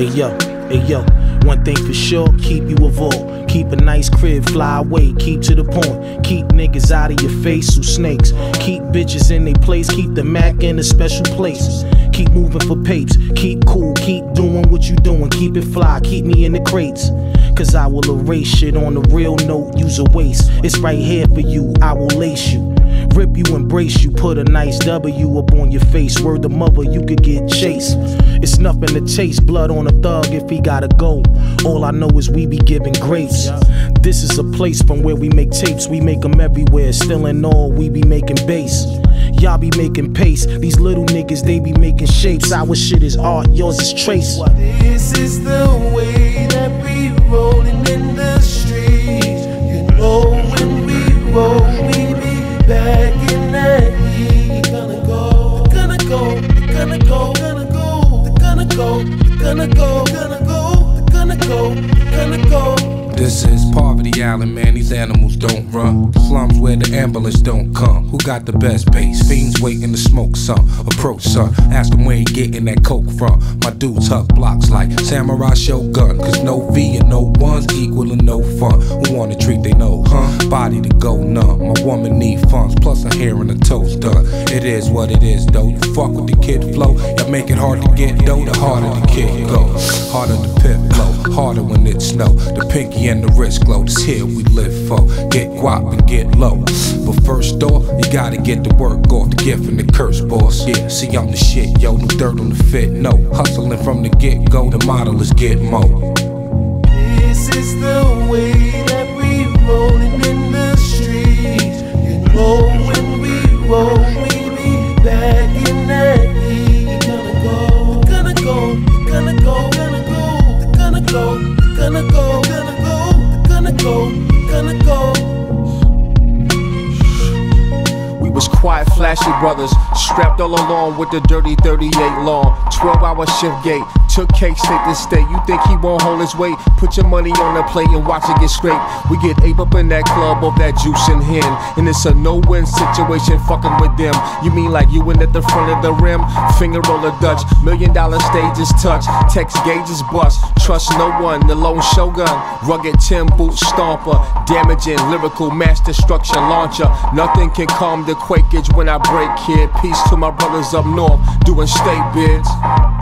Hey yo, one thing for sure, keep you a vault. Keep a nice crib, fly away, keep to the point. Keep niggas out of your face who snakes. Keep bitches in their place, keep the Mac in a special place. Keep moving for papes, keep cool, keep doing what you doing. Keep it fly, keep me in the crates. Cause I will erase shit on a real note, use a waste. It's right here for you, I will lace you. Rip you, embrace you, put a nice W up on your face. Word to mother, you could get chased. It's nothing to chase, blood on a thug if he gotta go. All I know is we be giving grace. This is a place from where we make tapes, we make them everywhere. Still in all, we be making bass. Y'all be making pace, these little niggas, they be making shapes. Our shit is art, yours is trace. This is the way that we rollin' in the streets. You know when we roll, we be back in that heat. Gonna go, gonna go, gonna go, gonna go, gonna go, gonna go, gonna go, gonna go, gonna go. This is Poverty Island, man, these animals don't run. Slums where the ambulance don't come. Who got the best bass? Fiends waiting to smoke some. Approach son, ask them where he getting that coke from. My dudes huck blocks like Samurai Shogun. Cause no V and no ones equal to no fun. Who wanna treat they know, huh? Body to go numb. My woman need funds, plus her hair and her toes done. It is what it is though. You fuck with the kid flow, you make it hard to get dough. The harder the kid go, harder the pit flow. Harder when it snow, the pinky and the wrist glow. This here we live for, get guap and get low. But first off, you gotta get the work off, the gift and the curse, boss. Yeah, see I'm the shit, yo, no dirt on the fit, no. Hustling from the get-go, the model is get mo. This is the way that we rollin' in the streets. You know when we roll, we be back in that heat. Gonna go, gonna go, gonna go, gonna go, gonna go, gonna go, gonna go, gonna go, gonna go. We was quiet, flashy brothers, strapped all along with the dirty 38 long. 12-hour shift gate, took cake state to state. You think he won't hold his weight? Put your money on the plate and watch it get straight. We get ape up in that club of that juice and hen, and it's a no-win situation fucking with them. You mean like you in at the front of the rim? Finger roller Dutch, $1 million stages touch, text gauges bust. Trust no one, the lone shogun, rugged tin boot stomper, damaging lyrical mass destruction launcher. Nothing can calm the quakeage when I break, kid. Peace to my brothers up north, doing state bids.